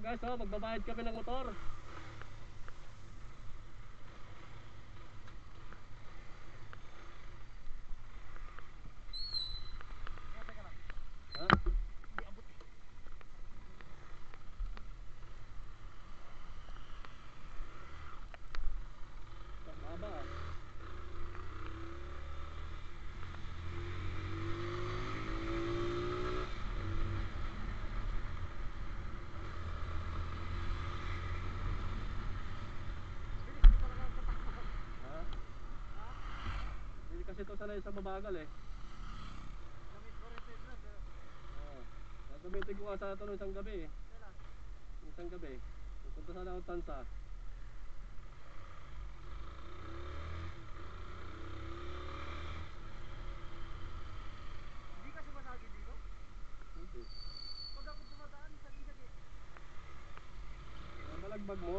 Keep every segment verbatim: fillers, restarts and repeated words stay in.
guys, oh, magbabayad kami ng motor. Ha? Baba ah. Kasi ito sanay sa mabagal eh. Oo. Gagamitin ko nga sa ito ng isang gabi eh. Isang gabi. Pupunta sana akong Tansa. Hindi ka sumasagi dito? Hindi. Pag ako dumadaan, sagi-sagi. Balagbag mo.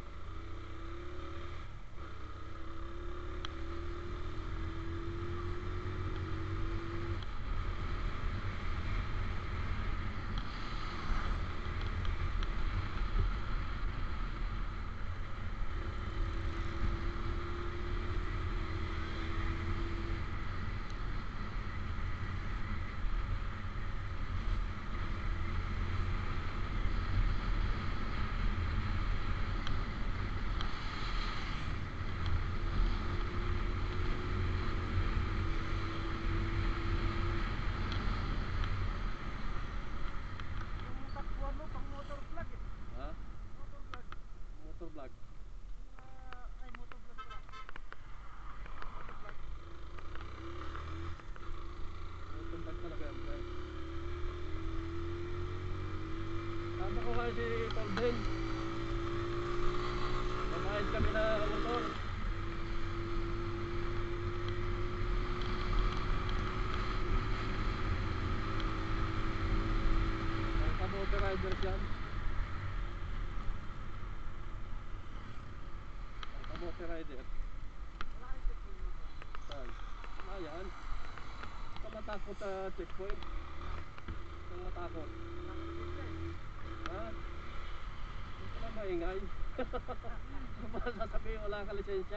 Yung takbuhan mo, pang motor vlog eh. Ha? Motor vlog. Motor vlog. Yung, ah, ay, motor vlog pala. Motor vlog. Motor vlog talaga yan, pre. Tama ko nga si Tolden. Babayad kami na motor. Ang kabote riders yan. Ang kabote rider. Wala kang checkpoint mo. Saan? Wala yan. Huwag ka matakot sa checkpoint. Huwag kang matakot. Wala kang lisensya eh. Ha? Huwag ka lang maingay. Baka sasabihin wala ka lisensya.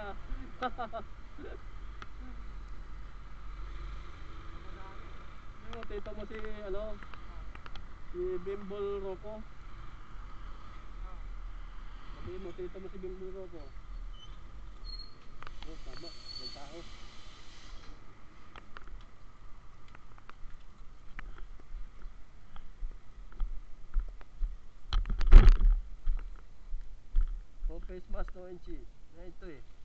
Kamadami. Yung tito mo si ano, si Bimbol Rocco. Ah. Sabihin mo tito mo si Bimbol Rocco. Oh, tama. Yung tao. Oh, face mask no N G. Yan ito eh.